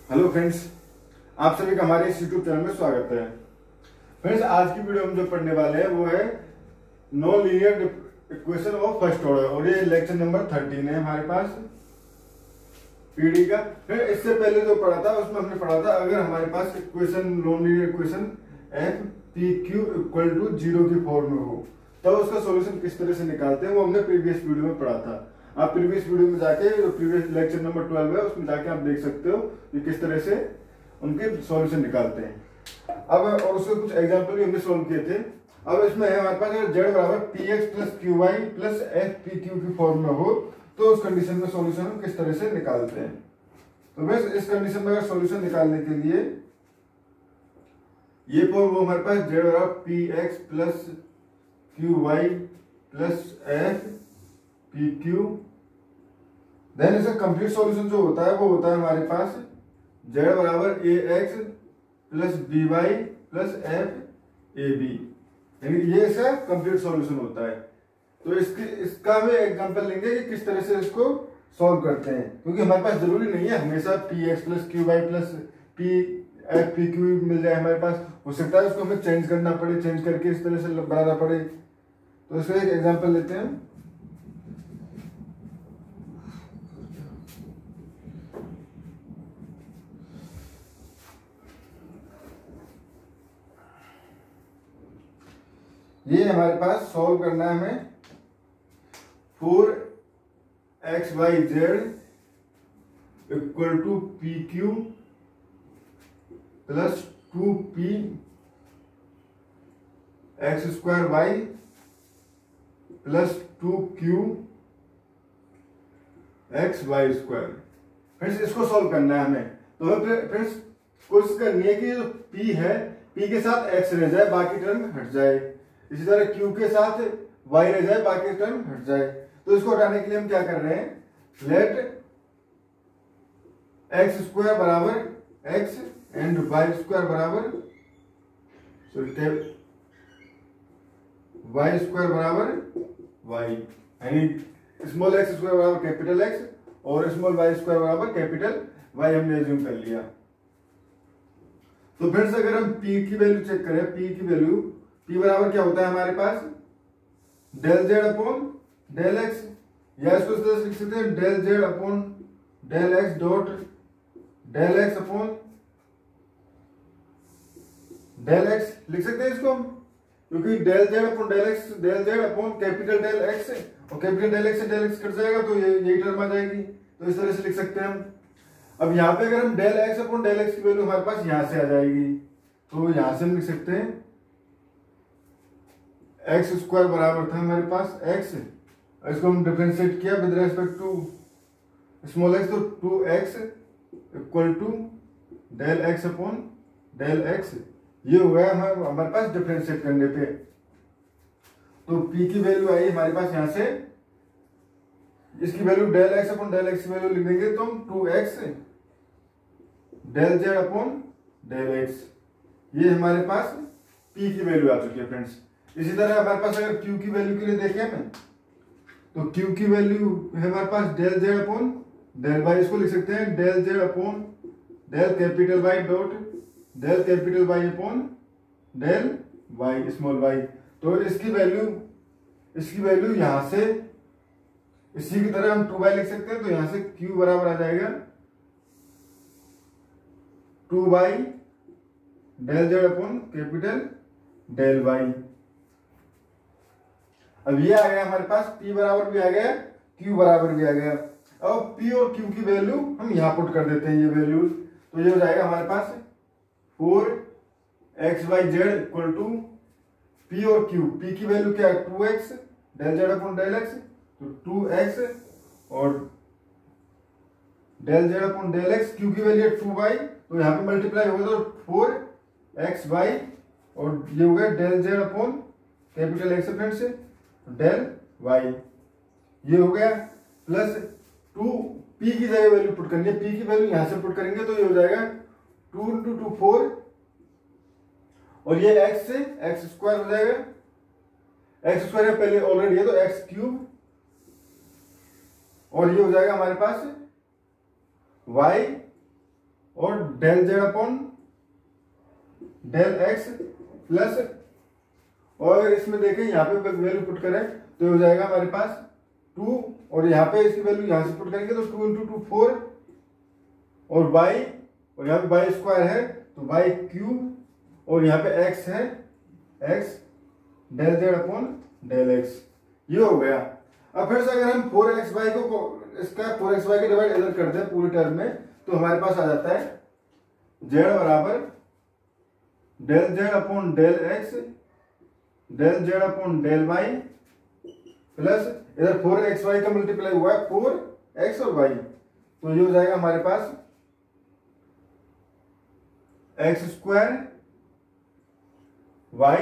Hello friends, आप सभी का हमारे इस यूट्यूब चैनल में स्वागत है। फ्रेंड्स, आज की वीडियो हम जो पढ़ने वाले हैं वो है non linear equation of first order और ये लेक्चर नंबर 13 है हमारे पास पीडी का। फिर इससे पहले जो पढ़ा था उसमें हमने पढ़ा था अगर हमारे पास equation non linear equation F P Q equal to 0 की फॉर्म में हो तब उसका सॉल्यूशन किस तरह से निकालते हैं वो हमने प्रीवियस वीडियो में पढ़ा था। आप प्रीवियस वीडियो में जाके जो प्रीवियस लेक्चर नंबर 12 है उसमें जाके आप देख सकते हो कि किस तरह से उनके सॉल्यूशन निकालते हैं। अब और उसके कुछ एग्जांपल भी हमने सॉल्व किए थे। अब इसमें है हमारे पास अगर z बराबर P X plus Q Y plus F P Q की फॉर्म में हो तो उस कंडीशन में सॉल्यूशन हम किस तरह से निकालते हैं। तो बस इस कंडीशन में अगर सॉल्यूशन निकालने के लिए ये फॉर्म वो हमारे पास z बराबर P X plus Q Y plus F P Q, then इसका कंप्लीट सॉल्यूशन जो होता है वो होता है हमारे पास z बराबर A X plus B Y plus F A B, यानी ये इसका कंप्लीट सॉल्यूशन होता है। तो इसका हम एग्जांपल लेंगे कि किस तरह से इसको सॉल्व करते हैं, क्योंकि हमारे पास जरूरी नहीं है हमेशा P X plus Q Y plus P F P Q मिल जाए हमारे पास। हो सकता है उसको हमें चेंज करना पड़े, चेंज करके इस तरह से बनाना पड़े। तो इसका एक एग्जांपल लेते हैं। ये हमारे पास सॉल्व करना है हमें 4xyz equal to P Q plus 2p X square Y plus 2q X Y square. Friends, इसको सॉल्व करना है हमें। तो फ्रेंड्स कोशिश करनी है कि जो p है p के साथ x रह जाए, बाकी टर्म हट जाए। इसी तरह q के साथ y रह जाए, बाकी टर्म हट जाए। तो इसको हटाने के लिए हम क्या कर रहे हैं, लेट एक्स स्क्वायर बराबर x एंड y स्क्वायर बराबर y स्क्वायर बराबर y, यानी स्मॉल x स्क्वायर बराबर कैपिटल x और स्मॉल y स्क्वायर बराबर कैपिटल y हमने एज्यूम कर लिया। तो फिर से अगर हम p की वैल्यू चेक करें, p की वैल्यू p बराबर क्या होता है हमारे पास del z upon del x, या इसको इस तरह से लिख सकते हैं del z upon del x dot del x upon del x लिख सकते हैं इसको हम, क्योंकि del z upon del z upon capital del x और कैपिटल डेल x से डेल x कट जाएगा तो यही टर्म आ जाएगी। तो इस तरह से लिख सकते हैं हम। अब यहाँ पे अगर हम del x upon del x की वैल्यू हमारे पास यहां से आ जाएगी, तो यहां से हम लिख सकते हैं एक्स स्क्वायर बराबर था हमारे पास x, इसको हम डिफरेंशिएट किया with respect to small x, तो 2x equal to del x upon del x। ये हो गया हमारे पास डिफरेंशिएट करने पे। तो p की वैल्यू आई हमारे पास यहां से, इसकी value del x upon del x की वैल्यू लिख देंगे तो हम 2x del z upon del x, ये हमारे पास p की वैल्यू आ चुकी है फ्रेंड्स। इसी तरह हमारे पास अगर q की वैल्यू के लिए देखें हमें, तो q की वैल्यू है हमारे पास del z upon del y, इसको लिख सकते हैं del z upon del capital y dot del capital y upon del y small y। तो इसकी वैल्यू यहां से इसी की तरह हम 2y लिख सकते हैं, तो यहां से q बराबर आ जाएगा 2y del z upon capital del y। अब ये आ गया हमारे पास, p बराबर भी आ गया, q बराबर भी आ गया। अब p और q की वैल्यू हम यहां पुट कर देते हैं ये वैल्यूज, तो ये हो जाएगा हमारे पास 4xyz इक्वल टू p और q। p की वैल्यू क्या है 2x del z upon del x, तो 2x और del z upon del x, q की वैल्यू है 2y, तो यहाँ पे मल्टीप्लाई होगा तो 4xy और ये हो गया del z upon capital x friend से डेल y, ये हो गया प्लस 2 p की जगह वैल्यू पुट करनी है, p की वैल्यू यहां से पुट करेंगे तो ये हो जाएगा 2 into 2 4 और ये x से x स्क्वायर हो जाएगा, x स्क्वायर पहले ऑलरेडी है तो x क्यूब और ये हो जाएगा हमारे पास y और del Z upon del X plus, और इसमें देखें यहाँ पे वैल्यू पुट करें तो हो जाएगा हमारे पास 2, और यहाँ पे इसकी वैल्यू यहाँ से पुट करेंगे तो 2 इंटू 2 4, और y, और यहाँ पे y स्क्वायर है तो y क्यूब, और यहाँ पे x है x del Z upon del x, ये हो गया। अब फिर से अगर हम 4xy को इसका 4xy के डिवाइड इधर करते हैं पूरे टर्म में तो हमारे पास आ जाता है z बराबर del Z upon del x del Z upon del y plus इधर 4xy का मल्टीप्लाई हुआ है 4x और y, तो ये हो जाएगा हमारे पास x square y,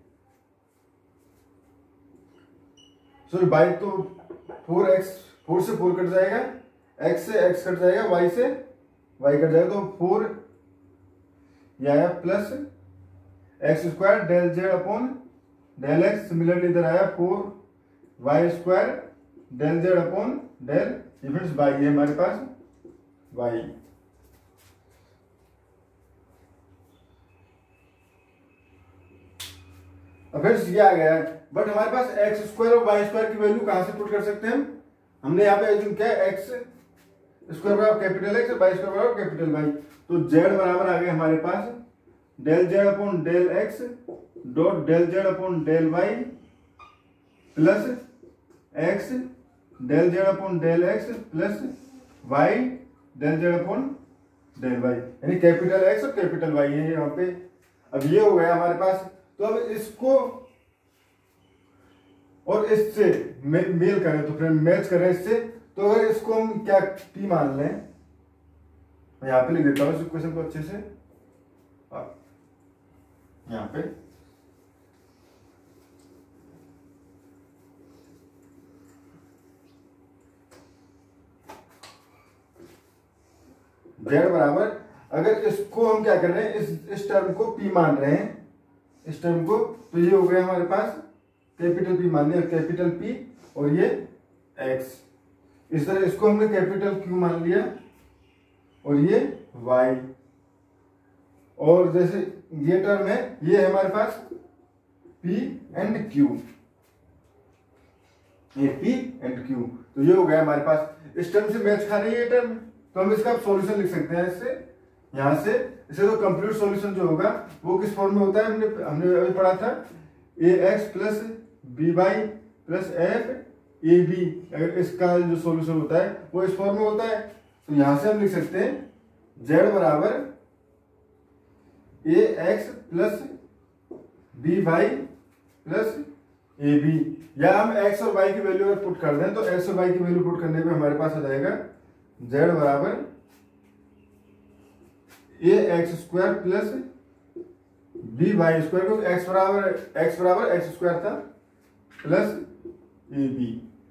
sorry y तो 4x, 4 से 4 कट जाएगा, x से x कट जाएगा, y से y कट जाएगा, तो 4 ये आया plus x square del Z upon del x, similarly इधर आया 4y square del Z upon del, ये फिर y है हमारे पास y। अब फिर ये आ गया है, बट हमारे पास एक्स स्क्वायर और वाई स्क्वायर की वैल्यू कहां से पुट कर सकते हैं हमने यहाँ पे एज्यूम किया है एक्स स्क्वायर बराबर कैपिटल एक्स और वाई स्क्वायर बराबर कैपिटल वाई, तो जेड बराबर आ गया हमारे पास del Z upon del X dot del Z upon del Y plus X del Z upon del X plus Y del Z upon del Y, यानी capital X और capital Y है यहाँ पे। अब ये हो गया हमारे पास, तो अब इसको और इससे मेल करें तो फ्रेंड मैच करें इससे, तो अगर इसको हम क्या टी मान लें, मैं यहां पे लिख देता हूं इस क्वेश्चन को अच्छे से, यहां पे z बराबर, अगर इसको हम क्या कर रहे हैं, इस टर्म को p मान रहे हैं, इस टर्म को, तो ये हो गया हमारे पास कैपिटल P मान लिया, कैपिटल P, और ये x, इस तरह इसको हमने कैपिटल Q मान लिया, और ये y, और जैसे ये टर्म है ये है हमारे पास P एंड Q, ये P एंड Q, तो ये हो गया हमारे पास, इस टर्म से मैच खा रही है ये टर्म, तो हम इसका सॉल्यूशन लिख सकते हैं इससे, यहां से इसे, तो कंप्लीट सॉल्यूशन जो होगा वो किस फॉर्म में होता है, हमने अभी पढ़ा था ax plus B Y plus F A B, अगर इसका जो सॉल्यूशन होता है वो इस फॉर्म में होता है, तो यहां से हम लिख सकते हैं z बराबर ax plus B Y plus A B, या हम x और y की वैल्यू अगर पुट कर दें तो x और y की वैल्यू पुट करने पे हमारे पास आ जाएगा z बराबर ax square plus B Y square, क्योंकि x बराबर एक्स स्क्वायर था प्लस ए बी,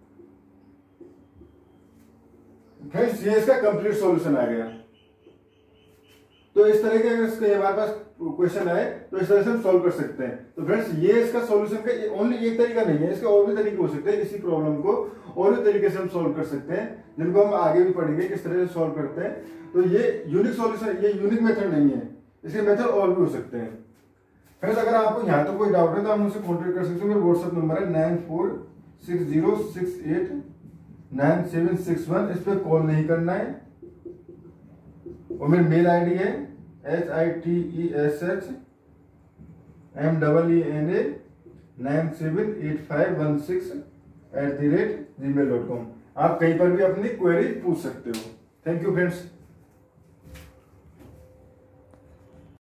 फ्रेंड्स ये इसका कंप्लीट सॉल्यूशन आ गया। तो इस तरह के अगर इसके हमारे पास क्वेश्चन आए तो इस तरह से हम सॉल्व कर सकते हैं। तो फ्रेंड्स ये इसका सॉल्यूशन का ओनली एक तरीका नहीं है, इसके और भी तरीके हो सकते हैं, इसी प्रॉब्लम को और भी तरीके से हम सॉल्व कर सकते हैं, जिनको हम आगे भी पढ़ेंगे किस तरह से सॉल्व करते हैं। तो ये यूनिक सॉल्यूशन, ये यूनिक मेथड नहीं है, इसके मेथड और भी हो सकते हैं। फ्रेंड्स अगर आपको यहाँ तो कोई डाउट है तो आप मुझसे कॉन्टेक्ट कर सकते हो, मेरा व्हाट्सएप नंबर है 9460689761, इस पर कॉल नहीं करना है, और मेरी मेल आईडी है HITESSMEENA978516@gmail.com। आप कहीं पर भी अपनी क्वेरी पूछ सकते हो। Thank you friends.